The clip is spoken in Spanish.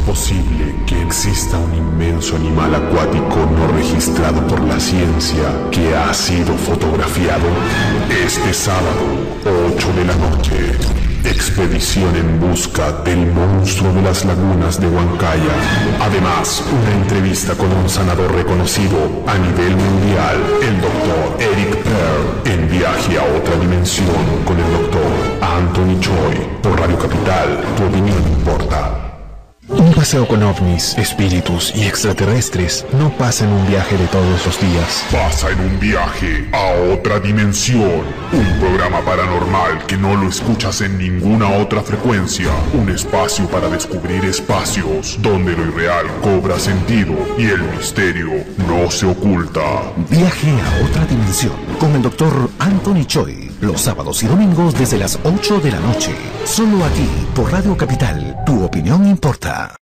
posible que exista un inmenso animal acuático no registrado por la ciencia que ha sido fotografiado? Este sábado, 8 de la noche, expedición en busca del monstruo de las lagunas de Huancaya. Además, una entrevista con un sanador reconocido a nivel mundial, el doctor Eric Pearl, en viaje a otra dimensión con el doctor Anthony Choi. Por Radio Capital, tu opinión importa. Un paseo con ovnis, espíritus y extraterrestres no pasa en un viaje de todos los días. Pasa en un viaje a otra dimensión. Un programa paranormal que no lo escuchas en ninguna otra frecuencia. Un espacio para descubrir espacios donde lo irreal cobra sentido y el misterio no se oculta. Viaje a otra dimensión con el doctor Anthony Choi. Los sábados y domingos desde las 8 de la noche. Solo aquí por Radio Capital. Tu opinión importa.